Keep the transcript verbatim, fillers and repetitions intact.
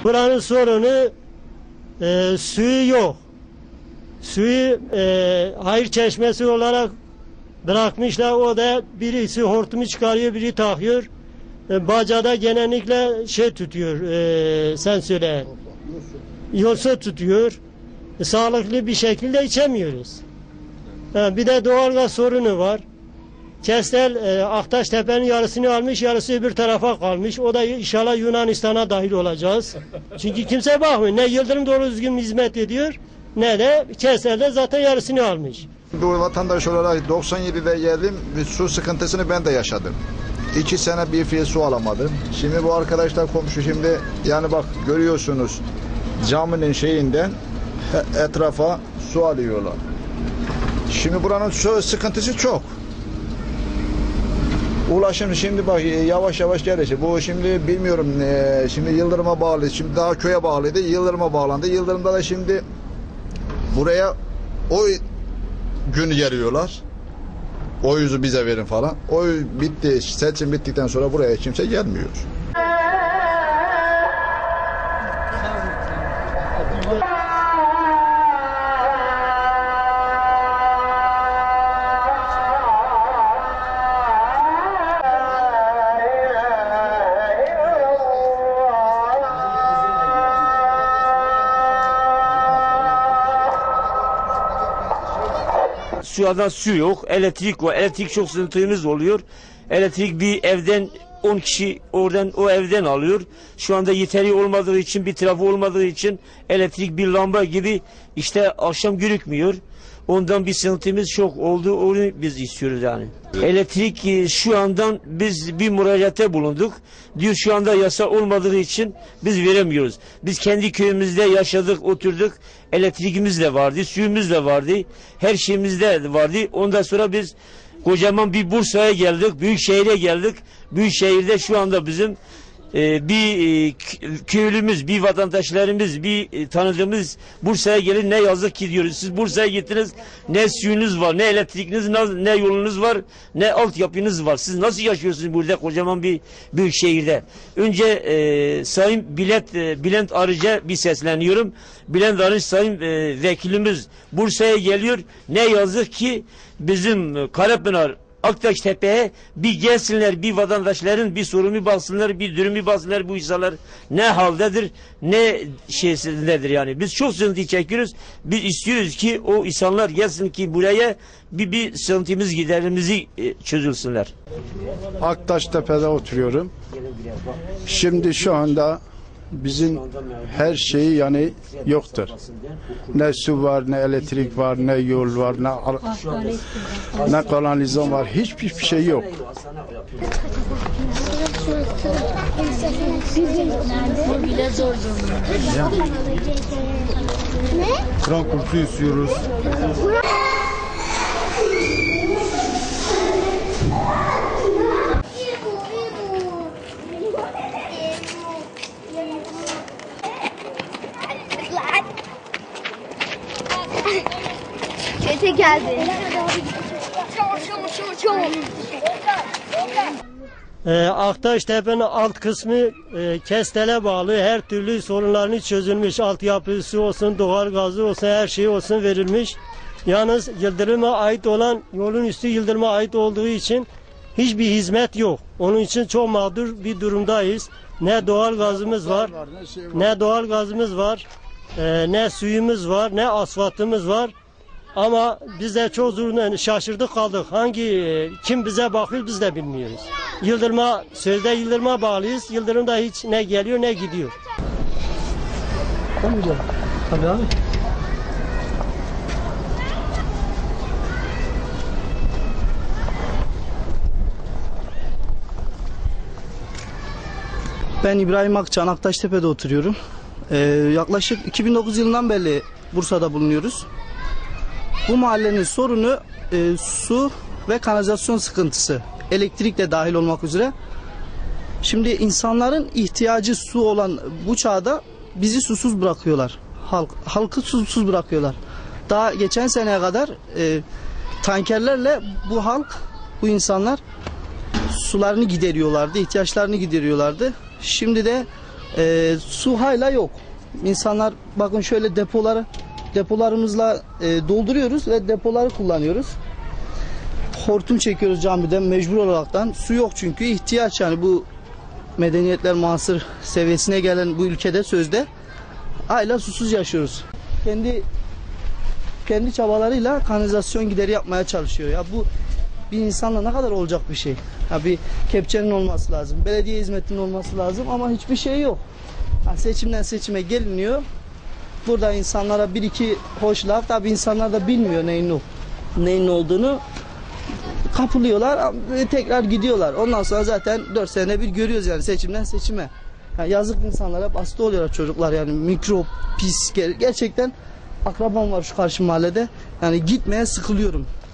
Buranın sorunu e, suyu yok. Suyu e, hayır çeşmesi olarak bırakmışlar. O da birisi hortumu çıkarıyor, biri takıyor. E, bacada genellikle şey tutuyor, e, sen söyle, yosu tutuyor. E, sağlıklı bir şekilde içemiyoruz. E, bir de doğalgaz sorunu var. Kestel e, Aktaştepe'nin yarısını almış, yarısı öbür tarafa kalmış. O da inşallah Yunanistan'a dahil olacağız. Çünkü kimse bakmıyor. Ne Yıldırım doğru düzgün hizmet ediyor, ne de Kestel'de zaten yarısını almış. Bu vatandaş olarak doksan yedide geldim, bir su sıkıntısını ben de yaşadım. İki sene bir fiil su alamadım. Şimdi bu arkadaşlar komşu, şimdi yani bak görüyorsunuz caminin şeyinden etrafa su alıyorlar. Şimdi buranın su sıkıntısı çok. Ulaşım şimdi bak yavaş yavaş gelecek. Bu şimdi bilmiyorum, e, şimdi Yıldırım'a bağlı. Şimdi daha köye bağlıydı. Yıldırım'a bağlandı. Yıldırım'da da şimdi buraya o günü geliyorlar. O yüzü bize verin falan. Oy bitti. Seçim bittikten sonra buraya kimse gelmiyor. Şu anda su yok, elektrik var. Elektrik çok sıkıntımız oluyor. Elektrik bir evden on kişi oradan o evden alıyor. Şu anda yeteri olmadığı için, bir trafo olmadığı için elektrik bir lamba gibi işte akşam görükmüyor. Ondan bir sıkıntımız çok oldu. Onu biz istiyoruz yani. Evet. Elektrik şu andan biz bir müracaate bulunduk. Diyor şu anda yasa olmadığı için biz veremiyoruz. Biz kendi köyümüzde yaşadık, oturduk. Elektriğimiz de vardı, suyumuz da vardı. Her şeyimiz de vardı. Ondan sonra biz kocaman bir Bursa'ya geldik, büyük şehire geldik. Büyük şehirde şu anda bizim e, bir e, köylümüz, bir vatandaşlarımız, bir e, tanıdığımız Bursa'ya gelin, ne yazık ki diyoruz. Siz Bursa'ya gittiniz, ne suyunuz var, ne elektriğiniz, ne, ne yolunuz var, ne altyapınız var. Siz nasıl yaşıyorsunuz burada kocaman bir büyük şehirde? Önce e, Sayın Bülent, e, Bülent Arıcı'ya bir sesleniyorum. Bülent Arıcı Sayın e, vekilimiz Bursa'ya geliyor. Ne yazık ki bizim Karapınar Aktaştepe'ye bir gelsinler, bir vatandaşların bir sorunu baksınlar, bir durumu baksınlar, bu insanlar ne haldedir, ne şeysindedir yani. Biz çok sıkıntı çekiyoruz. Biz istiyoruz ki o insanlar gelsin ki buraya bir, bir sıkıntımız, giderimizi e, çözülsünler. Aktaştepe'de oturuyorum. Şimdi şu anda bizim her şeyi yani yoktur. Ne su var, ne elektrik var, ne yol var, ne ne kanalizasyon var. Hiçbir şey yok. Kur'an kursu istiyoruz. Çete geldi. Çabuk çabuk çabuk çabuk. E, Aktaştepe'nin alt kısmı e, Kestel'e bağlı, her türlü sorunlarını çözülmüş. Altyapısı olsun, doğal gazı olsun, her şey olsun verilmiş. Yalnız Yıldırım'a ait olan, yolun üstü Yıldırım'a ait olduğu için hiçbir hizmet yok. Onun için çok mağdur bir durumdayız. Ne doğal gazımız var, ne doğal gazımız var, e, ne suyumuz var, ne asfaltımız var. Ama biz de çok zor, şaşırdık kaldık. Hangi, kim bize bakıyor biz de bilmiyoruz. Yıldırım'a, sözde Yıldırım'a bağlıyız. Yıldırım'da hiç ne geliyor ne gidiyor. Tamam hocam. Tabii abi. Ben İbrahim Akçan, Aktaştepe'de oturuyorum. Ee, yaklaşık iki bin dokuz yılından beri Bursa'da bulunuyoruz. Bu mahallenin sorunu e, su ve kanalizasyon sıkıntısı. Elektrik de dahil olmak üzere. Şimdi insanların ihtiyacı su olan bu çağda bizi susuz bırakıyorlar. Halk, halkı susuz bırakıyorlar. Daha geçen seneye kadar e, tankerlerle bu halk, bu insanlar sularını gideriyorlardı, ihtiyaçlarını gideriyorlardı. Şimdi de E, su hala yok. İnsanlar bakın şöyle depoları depolarımızla e, dolduruyoruz ve depoları kullanıyoruz. Hortum çekiyoruz camiden mecbur olaraktan. Su yok çünkü ihtiyaç, yani bu medeniyetler muasır seviyesine gelen bu ülkede sözde hala susuz yaşıyoruz. Kendi kendi çabalarıyla kanalizasyon gideri yapmaya çalışıyor. Ya bu bir insanla ne kadar olacak bir şey? Ya bir kepçenin olması lazım, belediye hizmetinin olması lazım ama hiçbir şey yok. Ya seçimden seçime geliniyor. Burada insanlara bir iki hoş laf, tabi insanlar da bilmiyor neyin, neyin olduğunu. Kapılıyorlar, tekrar gidiyorlar. Ondan sonra zaten dört sene bir görüyoruz yani seçimden seçime. Yani yazık insanlara, hasta oluyorlar çocuklar, yani mikrop, pis, gerçekten akrabam var şu karşı mahallede. Yani gitmeye sıkılıyorum.